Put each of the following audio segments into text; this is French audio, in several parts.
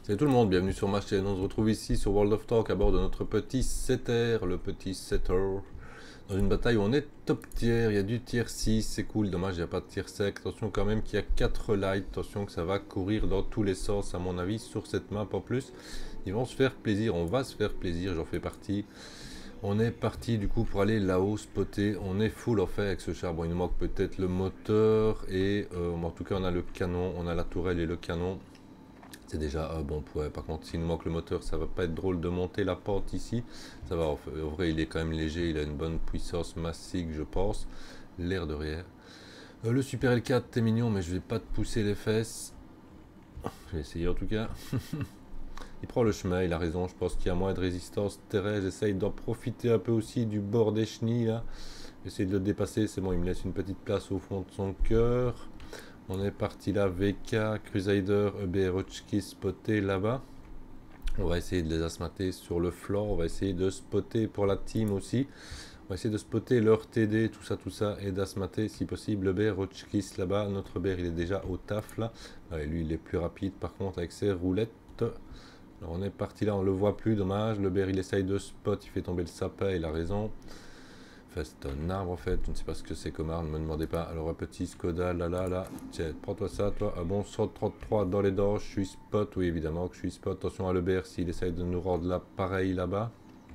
Salut tout le monde, bienvenue sur ma chaîne. On se retrouve ici sur World of Tanks à bord de notre petit setter, le petit setter. Dans une bataille où on est top tier, il y a du tier 6, c'est cool, dommage il n'y a pas de tier sec. Attention quand même qu'il y a 4 lights, attention que ça va courir dans tous les sens à mon avis sur cette map en plus. Ils vont se faire plaisir, on va se faire plaisir, j'en fais partie. On est parti du coup pour aller là-haut spotter, on est full en fait avec ce char. Bon il nous manque peut-être le moteur et en tout cas on a le canon, on a la tourelle et le canon. C'est déjà bon. Par contre, s'il nous manque le moteur, ça va pas être drôle de monter la pente ici. Ça va, en vrai, il est quand même léger. Il a une bonne puissance massique, je pense. L'air de rien. Le Super L4, t'es mignon, mais je vais pas te pousser les fesses. Je vais essayer en tout cas. Il prend le chemin, il a raison. Je pense qu'il y a moins de résistance terrestre. J'essaye d'en profiter un peu aussi du bord des chenilles là. J'essaie de le dépasser. C'est bon, il me laisse une petite place au fond de son cœur. On est parti là, VK, Crusader, EBR Hotchkiss spoté là-bas. On va essayer de les asmater sur le flanc. On va essayer de spotter pour la team aussi. On va essayer de spotter leur TD, tout ça, et d'asmater si possible le BR Hotchkiss là-bas. Notre BR il est déjà au taf là. Ouais, lui il est plus rapide par contre avec ses roulettes. Alors on est parti là, on le voit plus, dommage. Le BR il essaye de spot, il fait tomber le sapin, il a raison. Enfin, c'est un arbre en fait, je ne sais pas ce que c'est comme arbre, ne me demandez pas. Alors un petit Skoda, là, tiens, prends-toi ça, toi, un bon 133 dans les dents, je suis spot, oui évidemment que je suis spot. Attention à l'EBR s'il essaye de nous rendre là, pareil là-bas.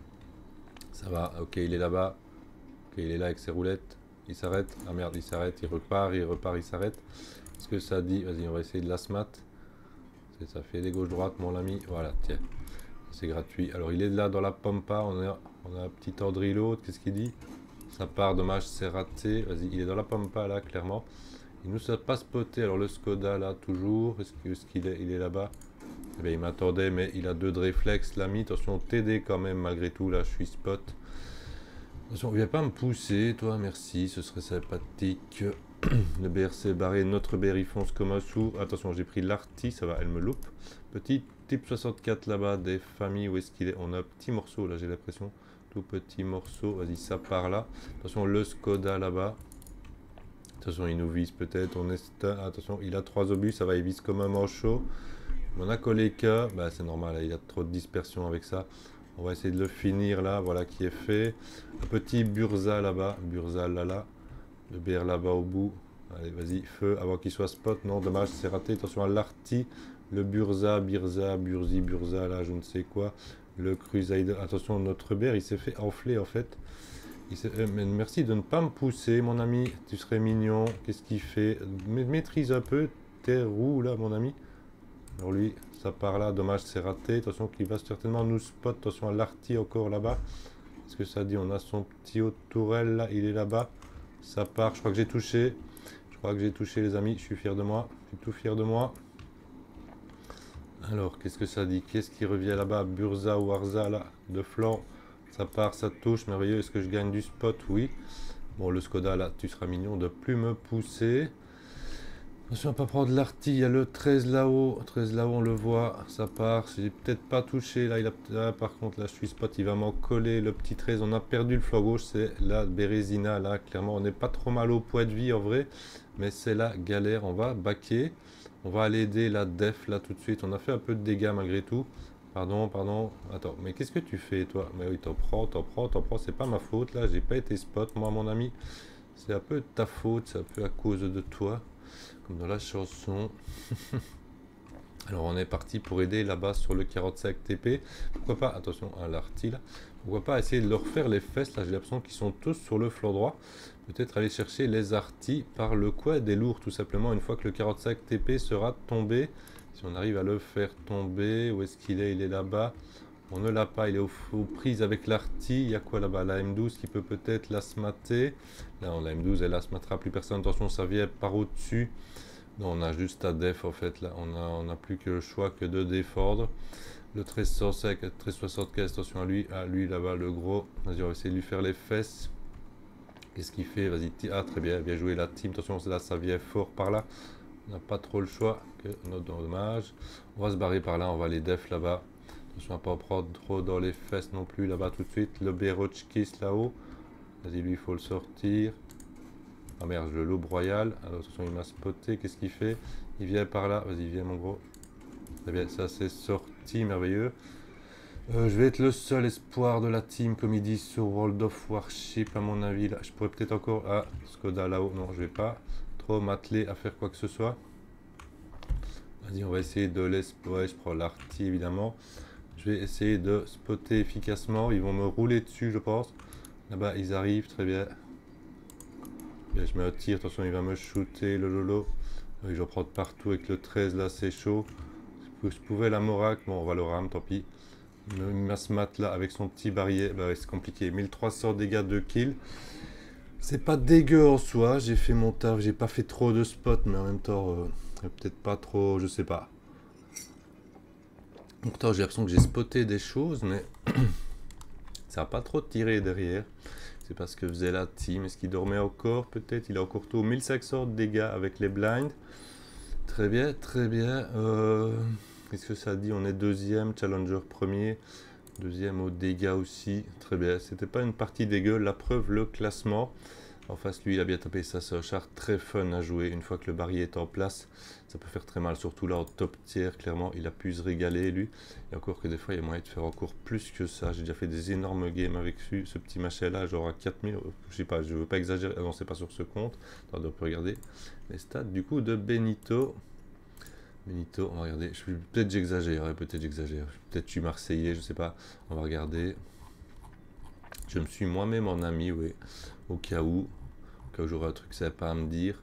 Ça va, ok, il est là-bas, ok, il est là avec ses roulettes, il s'arrête, ah merde, il s'arrête, il repart, il s'arrête. Est-ce que ça dit, vas-y, on va essayer de la smat. Ça fait des gauches-droites, mon ami, voilà, tiens, c'est gratuit. Alors il est là dans la pampa, on a un petit ordre qu'est-ce qu'il dit? Ça part, dommage, c'est raté. Vas-y, il est dans la pampa là, clairement. Il nous a pas spoté. Alors le Skoda là, toujours. Est-ce qu'il est, il est là-bas? Eh bien, il m'attendait, mais il a 2 de réflexe. L'ami, attention, TD quand même, malgré tout. Là, je suis spot. Attention, viens pas me pousser, toi, merci. Ce serait sympathique. Le BRC barré. Notre BR, il fonce comme un sou. Attention, j'ai pris l'arty, ça va, elle me loupe. Petit type 64 là-bas, des familles. Où est-ce qu'il est? On a un petit morceau là, j'ai l'impression. Petit morceau, vas-y, ça part là. Attention, le Skoda là-bas. Attention, il nous vise peut-être. On est. Attention, il a 3 obus, ça va, il vise comme un manchot. On a collé que. Bah, c'est normal, là, il y a trop de dispersion avec ça. On va essayer de le finir là, voilà qui est fait. Un petit Burza là-bas. Burza là. Le BR là-bas au bout. Allez, vas-y, feu avant qu'il soit spot. Non, dommage, c'est raté. Attention à l'arty. Le Burza, Burza là, je ne sais quoi. Le Crusader, attention, notre BR il s'est fait enfler en fait. Merci de ne pas me pousser, mon ami. Tu serais mignon. Qu'est-ce qu'il fait? Maîtrise un peu tes roues là, mon ami. Alors lui, ça part là. Dommage, c'est raté. Attention qu'il va certainement nous spot. Attention à l'arty encore là-bas. Est-ce que ça dit? On a son petit haut tourelle là. Il est là-bas. Ça part. Je crois que j'ai touché. Les amis. Je suis fier de moi. Je suis tout fier de moi. Alors, qu'est-ce que ça dit? Qu'est-ce qui revient là-bas? Burza ou Arza, là, de flanc. Ça part, ça touche, merveilleux. Est-ce que je gagne du spot? Oui. Bon, le Skoda, là, tu seras mignon de plus me pousser. Attention à ne pas prendre l'arty. Il y a le 13 là-haut. 13 là-haut, on le voit. Ça part. J'ai peut-être pas touché. Là, par contre, là, je suis spot. Il va m'en coller. Le petit 13. On a perdu le flanc gauche. C'est la Bérésina, là. Clairement, on n'est pas trop mal au poids de vie, en vrai. Mais c'est la galère. On va baquer. On va aller aider la def là tout de suite. On a fait un peu de dégâts malgré tout. Pardon. Attends, mais qu'est-ce que tu fais toi? Mais oui, t'en prends. C'est pas ma faute là. J'ai pas été spot, moi, mon ami. C'est un peu ta faute. C'est un peu à cause de toi. Comme dans la chanson. Alors on est parti pour aider là-bas sur le 45 TP. Pourquoi pas, attention à l'arty là. Pourquoi pas essayer de leur faire les fesses là. J'ai l'impression qu'ils sont tous sur le flanc droit. Peut-être aller chercher les arty par le coin des lourds tout simplement. Une fois que le 45 TP sera tombé. Si on arrive à le faire tomber. Où est-ce qu'il est? Il est là-bas. On ne l'a pas, il est aux prises avec l'arty. Il y a quoi là-bas? La M12 qui peut peut-être la smatter. Là, la M12 elle la smattera plus personne. Attention, ça vient par au-dessus. Non, on a juste à def en fait là, on n'a plus que le choix que de défendre. Le 1305, 1375, attention à lui là-bas le gros. Vas-y, on va essayer de lui faire les fesses. Qu'est-ce qu'il fait? Vas-y, ah très bien, bien joué la team. Attention, là ça vient fort par là. On n'a pas trop le choix, que notre dommage. On va se barrer par là, on va aller def là-bas. Attention à pas prendre trop dans les fesses non plus là-bas tout de suite. Le Berochkis là-haut. Vas-y, lui il faut le sortir. Ah merde, le loup royal. Alors attention, il m'a spoté. Qu'est-ce qu'il fait? Il vient par là. Vas-y, viens mon gros. Très bien, ça c'est sorti, merveilleux. Je vais être le seul espoir de la team, comme ils disent sur World of Warship, à mon avis. Là, je pourrais peut-être encore... Ah, Skoda là-haut. Non, je vais pas trop m'atteler à faire quoi que ce soit. Vas-y, on va essayer de l'esprit. Ouais, je prends l'arty, évidemment. Je vais essayer de spotter efficacement. Ils vont me rouler dessus, je pense. Là-bas, ils arrivent, très bien. Bien, je me retire, attention, il va me shooter, le lolo. Oui, je vais prendre partout avec le 13, là, c'est chaud. Je pouvais la Morak, bon, on va le ram, tant pis. Il m'a ce mat là avec son petit barillet, bah ouais, c'est compliqué. 1300 dégâts, 2 kills. C'est pas dégueu en soi, j'ai fait mon taf, j'ai pas fait trop de spots, mais en même temps, peut-être pas trop, je sais pas. Pourtant, j'ai l'impression que j'ai spoté des choses, mais ça a pas trop tiré derrière. C'est parce que faisait la team. Est-ce qu'il dormait encore? Peut-être, il a encore tout. 1500 de dégâts avec les blinds. Très bien, très bien. Qu'est-ce que ça dit? On est deuxième, challenger premier. Deuxième aux dégâts aussi. Très bien. C'était pas une partie dégueu. La preuve, le classement. En face, lui, il a bien tapé ça. C'est un char très fun à jouer. Une fois que le barillet est en place, ça peut faire très mal. Surtout là, en top tier, clairement, il a pu se régaler, lui. Et encore que des fois, il y a moyen de faire encore plus que ça. J'ai déjà fait des énormes games avec ce petit machin-là, genre à 4000. Je sais pas, je veux pas exagérer. Ah non, c'est pas sur ce compte. Attendez, on peut regarder les stats du coup de Benito. Benito, on va regarder. Peut-être j'exagère, peut-être j'exagère. Peut-être je suis Marseillais, je sais pas. On va regarder. Je me suis moi-même en ami, oui. Au cas où j'aurai un truc sympa à me dire.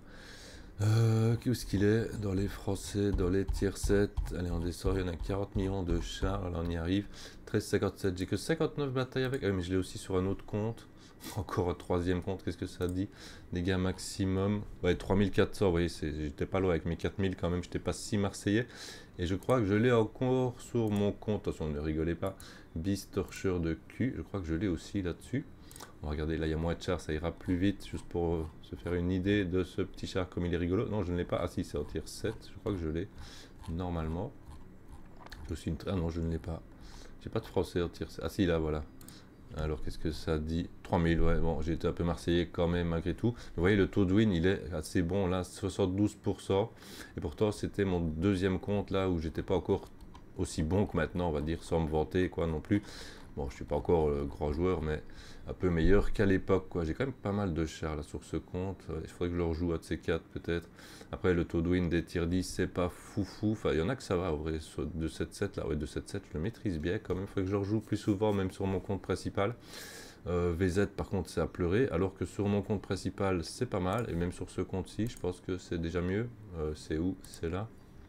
Où est-ce qu'il est? Dans les Français, dans les tier 7. Allez, on descend, il y en a 40 millions de chars. Là, on y arrive. 13,57. J'ai que 59 batailles avec. Ah oui, mais je l'ai aussi sur un autre compte. Encore un troisième compte, qu'est-ce que ça dit? Dégâts maximum. Ouais, 3400, vous voyez, j'étais pas loin avec mes 4000 quand même, j'étais pas si marseillais. Et je crois que je l'ai encore sur mon compte. Attention, ne rigolez pas. Beast torcheur de cul, je crois que je l'ai aussi là-dessus. On va regarder, là il y a moins de chars, ça ira plus vite, juste pour se faire une idée de ce petit char comme il est rigolo. Non, je ne l'ai pas. Ah si, c'est en tier 7, je crois que je l'ai normalement. J'ai aussi une... Ah non, je ne l'ai pas. J'ai pas de français en tier 7. Ah si, là, voilà. Alors, qu'est-ce que ça dit? 3000, ouais, bon, j'ai été un peu marseillais quand même, malgré tout. Vous voyez, le taux de win, il est assez bon, là, 72%. Et pourtant, c'était mon deuxième compte, là, où j'étais pas encore aussi bon que maintenant, on va dire, sans me vanter, quoi, non plus. Bon, je suis pas encore grand joueur, mais un peu meilleur qu'à l'époque, quoi. J'ai quand même pas mal de chars, là, sur ce compte. Il faudrait que je le rejoue à de ces 4, peut-être. Après, le taux de win des tier 10, c'est pas foufou. Enfin, il y en a que ça va, en vrai. De 7-7, là, ouais, de 7-7, je le maîtrise bien, quand même. Il faudrait que je le rejoue plus souvent, même sur mon compte principal. VZ, par contre, c'est à pleurer. Alors que sur mon compte principal, c'est pas mal. Et même sur ce compte-ci, je pense que c'est déjà mieux. C'est où? C'est là.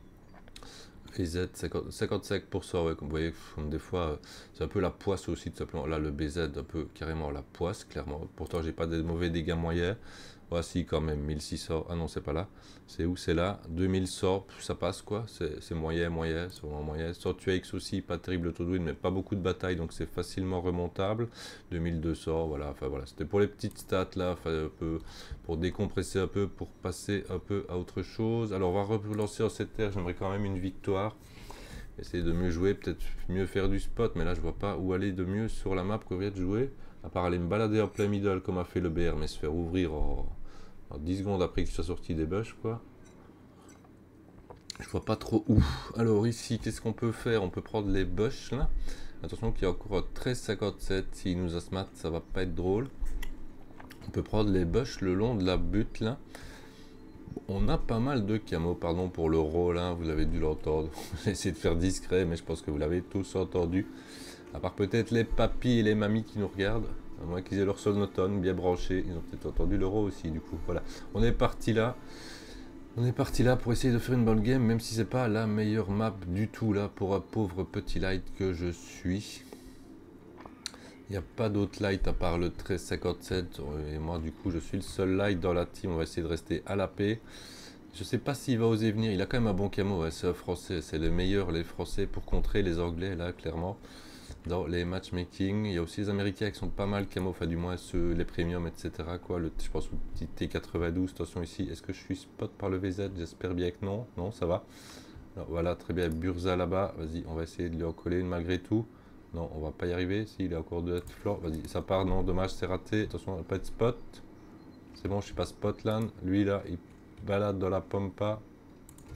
BZ 55%, ouais, comme vous voyez, comme des fois, c'est un peu la poisse aussi, tout simplement. Là, le BZ, un peu carrément la poisse, clairement. Pourtant, j'ai pas de mauvais dégâts moyens. Voici quand même 1600. Ah non, c'est pas là. C'est où? C'est là. 2100, ça passe quoi. C'est moyen, moyen, c'est vraiment moyen. X aussi, pas terrible le taux de win, mais pas beaucoup de batailles, donc c'est facilement remontable. 2200, voilà. Enfin voilà, c'était pour les petites stats là, enfin, un peu pour décompresser un peu, pour passer un peu à autre chose. Alors on va relancer en cette terre. J'aimerais quand même une victoire. Essayer de mieux jouer, peut-être mieux faire du spot, mais là je vois pas où aller de mieux sur la map qu'on vient de jouer. À part aller me balader en plein middle comme a fait le BR, mais se faire ouvrir en 10 secondes après qu'il soit sorti des bush, quoi. Je vois pas trop où. Alors ici, qu'est-ce qu'on peut faire? On peut prendre les bush là. Attention qu'il y a encore 13,57. S'il nous a smat, ça va pas être drôle. On peut prendre les bush le long de la butte là. On a pas mal de camos, pardon pour le rôle, hein, vous avez dû l'entendre. J'ai essayé de faire discret, mais je pense que vous l'avez tous entendu. À part peut-être les papis et les mamies qui nous regardent. À moins qu'ils aient leur sonotone bien branché. Ils ont peut-être entendu l'euro aussi, du coup. Voilà. On est parti là. On est parti là pour essayer de faire une bonne game, même si c'est pas la meilleure map du tout là pour un pauvre petit light que je suis. Il n'y a pas d'autre light à part le 1357. Et moi, du coup, je suis le seul light dans la team. On va essayer de rester à la paix. Je sais pas s'il va oser venir. Il a quand même un bon camo. Ouais, c'est un français. C'est le meilleur, les français, pour contrer les anglais, là, clairement. Dans les matchmaking, il y a aussi les américains qui sont pas mal camo, enfin du moins ceux, les premiums, etc. Quoi. Je pense au petit T92, attention ici. Est-ce que je suis spot par le VZ? J'espère bien que non. Non, ça va. Alors, voilà, très bien. Burza là-bas. Vas-y, on va essayer de lui en coller une malgré tout. Non, on va pas y arriver. S'il est encore de floor, vas-y, ça part. Non, dommage, c'est raté. Attention, pas de spot. C'est bon, je suis pas spotland. Lui là, il balade dans la pampa.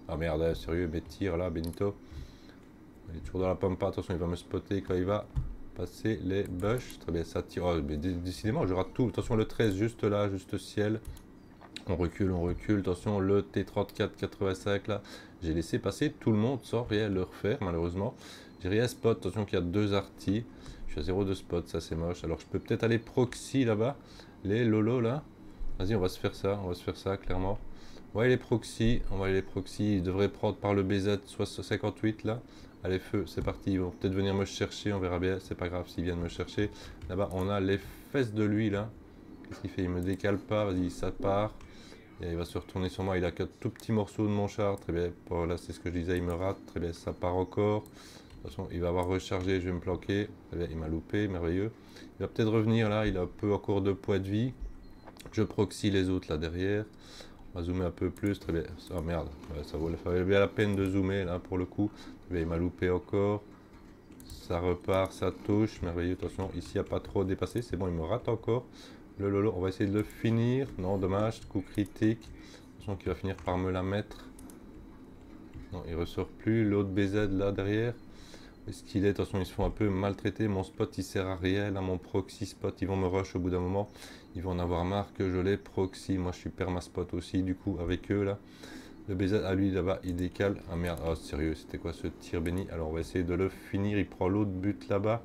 Ah merde, sérieux, mais tire là, Benito. Il est toujours dans la pampa, attention, il va me spotter quand il va passer les bush. Très bien, ça tire. Oh, mais décidément, je rate tout. Attention, le 13, juste là, juste ciel. On recule. Attention, le T34-85 là. J'ai laissé passer tout le monde sans rien leur faire, malheureusement. J'ai rien spot. Attention qu'il y a 2 artis. Je suis à 0 de spot, ça c'est moche. Alors je peux peut-être aller proxy là-bas. Les Lolo là. Vas-y, on va se faire ça, clairement. On va aller les proxy. Ils devraient prendre par le BZ 58 là. Allez, feu, c'est parti. Ils vont peut-être venir me chercher, on verra bien. C'est pas grave s'ils viennent me chercher. Là-bas, on a les fesses de lui là. Qu'est-ce qu'il fait? Il me décale pas, vas-y, ça part. Et il va se retourner sur moi, il a qu'un tout petit morceau de mon char, très bien. Voilà, c'est ce que je disais, il me rate, très bien, ça part encore. De toute façon, il va avoir rechargé, je vais me planquer. Très bien, il m'a loupé, merveilleux. Il va peut-être revenir là, il a un peu encore de poids de vie. Je proxy les autres là derrière. On va zoomer un peu plus, très bien. Oh merde, ouais, ça valait bien la peine de zoomer là pour le coup. Très bien, il m'a loupé encore. Ça repart, ça touche, merveilleux. Attention, ici il n'y a pas trop dépassé, c'est bon, il me rate encore. Le Lolo, on va essayer de le finir. Non, dommage, coup critique. Attention qu'il va finir par me la mettre. Non, il ressort plus. L'autre BZ là derrière. Où est-ce qu'il est? Attention, ils se font un peu maltraiter. Mon spot il sert à rien. Là, mon proxy spot, ils vont me rush au bout d'un moment. Ils vont en avoir marre que je les proxy. Moi, je suis perma spot aussi, du coup, avec eux là. Le BZ à lui là-bas, il décale. Ah merde, oh sérieux, c'était quoi ce tir béni? Alors, on va essayer de le finir. Il prend l'autre but là-bas.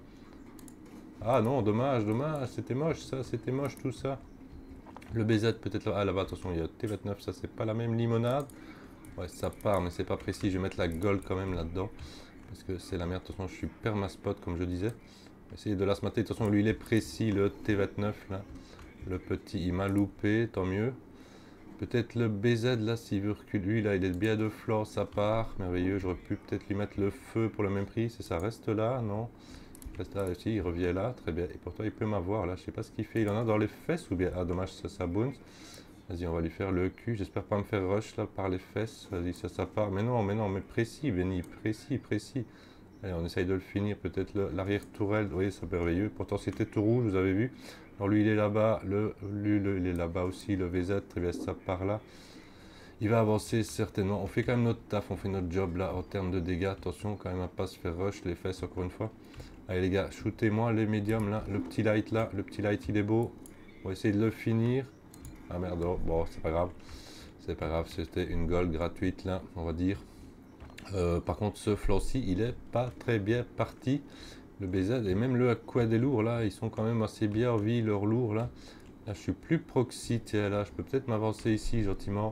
Ah non, dommage, c'était moche ça, c'était moche tout ça. Le BZ peut-être là, ah là-bas, attention, il y a T29, ça c'est pas la même limonade. Ouais, ça part, mais c'est pas précis, je vais mettre la gold quand même là-dedans. Parce que c'est la merde, attention, je suis perma-spot comme je disais. Essayer de la smatter, attention, lui il est précis, le T29 là. Le petit, il m'a loupé, tant mieux. Peut-être le BZ là, s'il veut reculer, lui là, il est bien de flanc, ça part, merveilleux. J'aurais pu peut-être lui mettre le feu pour le même prix, si ça reste là, non? Reste là aussi, il revient là, très bien. Et pourtant, il peut m'avoir là, je sais pas ce qu'il fait. Il en a dans les fesses ou bien. Ah, dommage, ça bounce. Vas-y, on va lui faire le cul. J'espère pas me faire rush là par les fesses. Vas-y, ça part. Mais non, mais précis, Benny, précis. Allez, on essaye de le finir. Peut-être l'arrière tourelle. Vous voyez, c'est merveilleux. Pourtant, c'était tout rouge, vous avez vu. Alors, lui, il est là-bas. Il est là-bas aussi. Le VZ, très bien, ça part là. Il va avancer certainement. On fait quand même notre taf, on fait notre job là en termes de dégâts. Attention quand même à pas se faire rush les fesses encore une fois. Allez les gars, shootez-moi les médiums là. Le petit light là, le petit light il est beau. On va essayer de le finir. Ah merde, oh, bon c'est pas grave. C'est pas grave, c'était une gold gratuite là, on va dire. Par contre ce flanc-ci, il est pas très bien parti. Le BZ et même le Aqua des lourds là, ils sont quand même assez bien en vie, leurs lourds là. Là je suis plus proxy, tiens là, je peux peut-être m'avancer ici gentiment.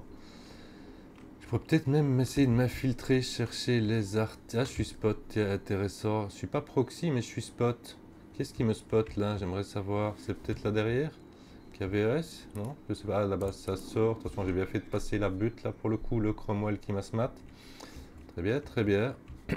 Je pourrais peut-être même essayer de m'infiltrer, chercher les artistes. Ah, je suis spot, tiens, intéressant. Je suis pas proxy, mais je suis spot. Qu'est-ce qui me spot là? J'aimerais savoir. C'est peut-être là derrière? KVS? Non? Je sais pas. Ah, là-bas, ça sort. De toute façon, j'ai bien fait de passer la butte là pour le coup. Le Cromwell qui m'a smat. Très bien, très bien.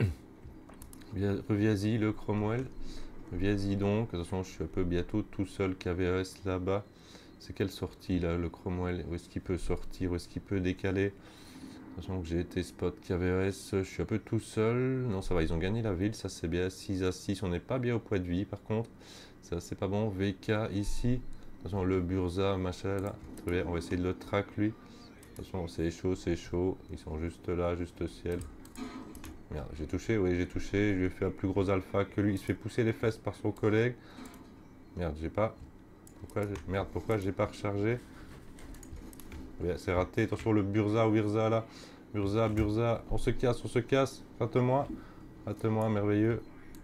Reviens-y, le Cromwell. Reviens-y donc. De toute façon, je suis un peu bientôt tout seul. KVS là-bas. C'est quelle sortie là, le Cromwell? Où est-ce qu'il peut sortir? Où est-ce qu'il peut décaler? Sachant que j'ai été spot KVS, je suis un peu tout seul. Non, ça va, ils ont gagné la ville, ça c'est bien. 6 à 6, on n'est pas bien au poids de vie par contre. Ça c'est pas bon. VK ici. Attention, le Burza, machin là. Très bien, on va essayer de le track lui. Attention, c'est chaud, c'est chaud. Ils sont juste là, juste au ciel. Merde, j'ai touché, oui, j'ai touché. Je lui ai fait un plus gros alpha que lui. Il se fait pousser les fesses par son collègue. Merde, j'ai pas. Pourquoi j'ai pas rechargé? C'est raté, attention le Burza ou Wirza là. Burza, on se casse, rate-moi, merveilleux.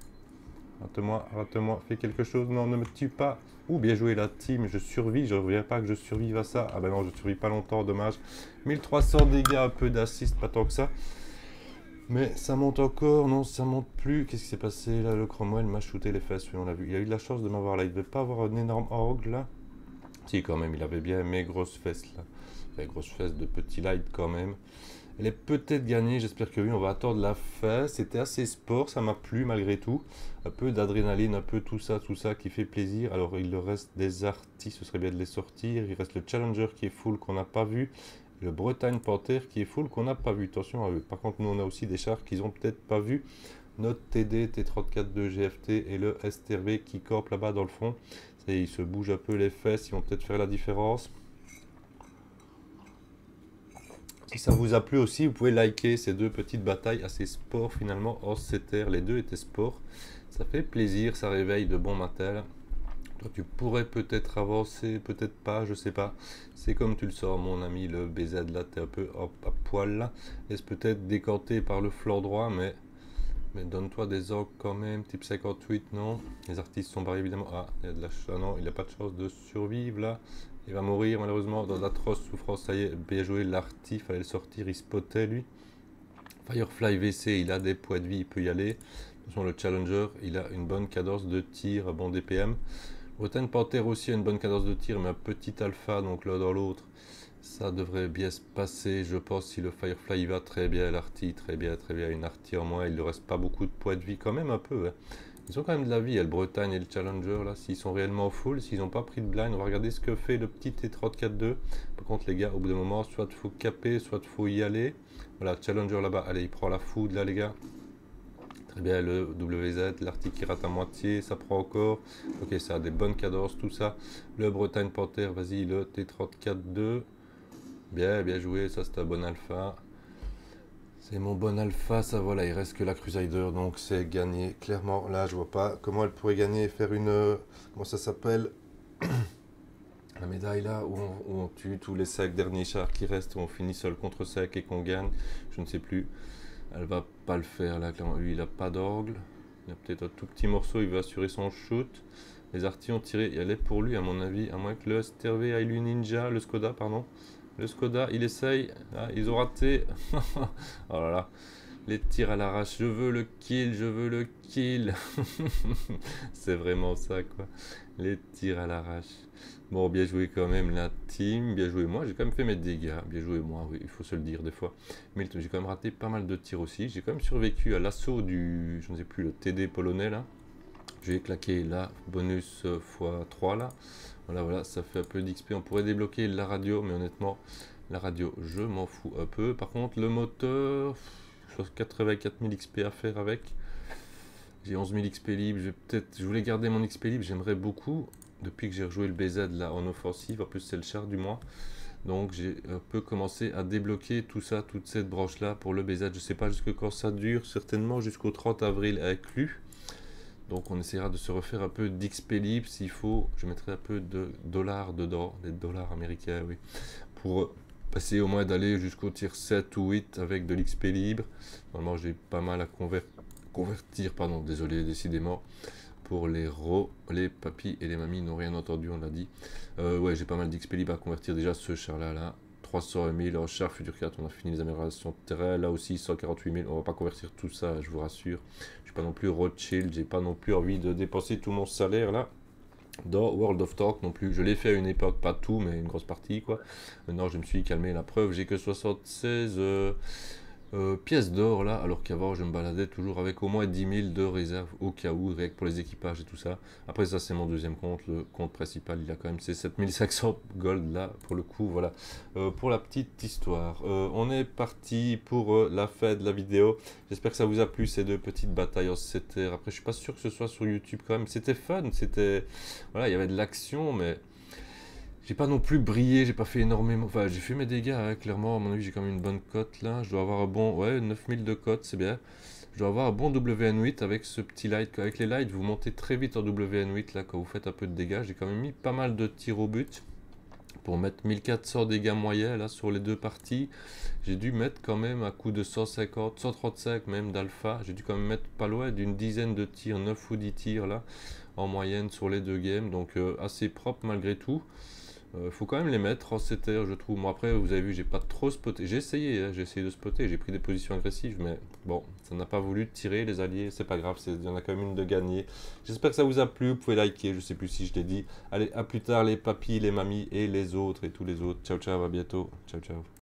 Rate-moi, fais quelque chose, non, ne me tue pas. Ouh, bien joué la team, je survis, je ne reviens pas que je survive à ça. Ah bah non, je ne survis pas longtemps, dommage. 1300 dégâts, un peu d'assist, pas tant que ça. Mais ça monte encore, non, ça monte plus. Qu'est-ce qui s'est passé là? Le Cromwell m'a shooté les fesses, oui, on l'a vu. Il a eu de la chance de m'avoir là, il ne devait pas avoir un énorme orgue là. Si, quand même, il avait bien mes grosses fesses là. Les grosses fesses de petit light quand même. Elle est peut-être gagnée, j'espère que oui, on va attendre la fin. C'était assez sport, ça m'a plu malgré tout. Un peu d'adrénaline, un peu tout ça qui fait plaisir. Alors il reste des artistes, ce serait bien de les sortir. Il reste le Challenger qui est full qu'on n'a pas vu. Et le Bretagne Panther qui est full qu'on n'a pas vu. Attention à eux. Par contre, nous on a aussi des chars qu'ils ont peut-être pas vu. Notre TD, T34 de GFT et le STRB qui campent là-bas dans le fond. Ça y est, ils se bougent un peu les fesses, ils vont peut-être faire la différence. Si ça vous a plu aussi, vous pouvez liker ces deux petites batailles assez sport finalement hors CTR. Les deux étaient sport. Ça fait plaisir, ça réveille de bon matin. Toi, tu pourrais peut-être avancer, peut-être pas, je sais pas. C'est comme tu le sors, mon ami, le BZ là, t'es un peu à poil là. Laisse peut-être décanter par le flanc droit, mais donne-toi des orgues quand même. Type 58, non. Les artistes sont barrés évidemment. Ah, il y a de la chance, non, il n'a pas de chance de survivre là. Il va mourir malheureusement dans d'atroces souffrances. Ça y est, bien joué, l'arty, fallait le sortir, il spottait lui. Firefly VC, il a des points de vie, il peut y aller. De toute façon, le Challenger, il a une bonne cadence de tir, bon DPM. Bretagne Panther aussi a une bonne cadence de tir, mais un petit alpha, donc l'un dans l'autre. Ça devrait bien se passer, je pense, si le Firefly il va très bien, l'arty, très bien, une arty en moins. Il ne reste pas beaucoup de points de vie, quand même un peu. Hein. Ils ont quand même de la vie, le Bretagne et le Challenger, là, s'ils sont réellement full, s'ils n'ont pas pris de blind. On va regarder ce que fait le petit T34-2. Par contre, les gars, au bout d'un moment, soit il faut caper, soit il faut y aller. Voilà, Challenger là-bas, allez, il prend la foudre, là, les gars. Très bien, le WZ, l'arty qui rate à moitié, ça prend encore. Ok, ça a des bonnes cadences, tout ça. Le Bretagne Panther, vas-y, le T34-2. Bien, bien joué, ça c'est un bon alpha. C'est mon bon alpha, ça voilà, il reste que la Crusader, donc c'est gagné. Clairement, là, je vois pas comment elle pourrait gagner et faire une... comment ça s'appelle? La médaille là, où on tue tous les 5 derniers chars qui restent, où on finit seul contre 5 et qu'on gagne. Je ne sais plus. Elle va pas le faire là, clairement. Lui, il a pas d'orgue. Il a peut-être un tout petit morceau, il veut assurer son shoot. Les artis ont tiré, elle est pour lui, à mon avis, à moins que le Stervé Ailu Ninja, le Skoda, pardon. Le Skoda, il essaye. Ah, ils ont raté. Oh là là. Les tirs à l'arrache. Je veux le kill, je veux le kill. C'est vraiment ça, quoi. Les tirs à l'arrache. Bon, bien joué quand même la team. Bien joué moi. J'ai quand même fait mes dégâts. Bien joué moi, oui, il faut se le dire des fois. Mais j'ai quand même raté pas mal de tirs aussi. J'ai quand même survécu à l'assaut du, je ne sais plus, le TD polonais là. J'ai claqué la bonus x3 là. Voilà, voilà, ça fait un peu d'XP. On pourrait débloquer la radio, mais honnêtement, la radio, je m'en fous un peu. Par contre, le moteur, je pense 84 000 XP à faire avec. J'ai 11 000 XP libre. Je voulais garder mon XP libre, j'aimerais beaucoup. Depuis que j'ai rejoué le BZ là en offensive, en plus c'est le char du mois. Donc j'ai un peu commencé à débloquer tout ça, toute cette branche là pour le BZ. Je sais pas jusque quand ça dure, certainement jusqu'au 30 avril inclus. Donc on essaiera de se refaire un peu d'XP libre s'il faut. Je mettrai un peu de dollars dedans, des dollars américains, oui. Pour passer au moins d'aller jusqu'au tier 7 ou 8 avec de l'XP libre. Normalement j'ai pas mal à convertir, pardon, désolé, décidément. Pour les papis et les mamies n'ont rien entendu, on l'a dit. Ouais, j'ai pas mal d'XP libre à convertir déjà ce char là. 300 000 en char Futur 4, on a fini les améliorations de terrain. Là aussi 148 000, on va pas convertir tout ça, je vous rassure. Je suis pas non plus Rothschild, j'ai pas non plus envie de dépenser tout mon salaire là dans World of Tanks non plus. Je l'ai fait à une époque, pas tout, mais une grosse partie quoi. Maintenant je me suis calmé, la preuve, j'ai que 76 pièces d'or là, alors qu'avant je me baladais toujours avec au moins 10 000 de réserve au cas où, rien que pour les équipages et tout ça. Après ça c'est mon deuxième compte, le compte principal il a quand même ces 7500 gold là pour le coup, voilà. Pour la petite histoire, on est parti pour la fin de la vidéo. J'espère que ça vous a plu ces deux petites batailles en CTR. Après je suis pas sûr que ce soit sur YouTube quand même, c'était fun, c'était... Voilà, il y avait de l'action mais... J'ai pas non plus brillé, j'ai pas fait énormément. Enfin, j'ai fait mes dégâts, hein, clairement. À mon avis, j'ai quand même une bonne cote là. Je dois avoir un bon. Ouais, 9000 de cote, c'est bien. Je dois avoir un bon WN8 avec ce petit light. Avec les lights, vous montez très vite en WN8 là quand vous faites un peu de dégâts. J'ai quand même mis pas mal de tirs au but pour mettre 1400 dégâts moyens là sur les deux parties. J'ai dû mettre quand même à coup de 150, 135 même d'alpha. J'ai dû quand même mettre pas loin d'une dizaine de tirs, 9 ou 10 tirs là en moyenne sur les deux games. Donc assez propre malgré tout. Faut quand même les mettre en CTR, je trouve. Moi, après, vous avez vu, j'ai pas trop spoté. J'ai essayé, hein, j'ai essayé de spotter, j'ai pris des positions agressives, mais bon, ça n'a pas voulu tirer les alliés. C'est pas grave, il y en a quand même une de gagner. J'espère que ça vous a plu. Vous pouvez liker, je sais plus si je l'ai dit. Allez, à plus tard, les papis, les mamies et les autres et tous les autres. Ciao, ciao, à bientôt. Ciao, ciao.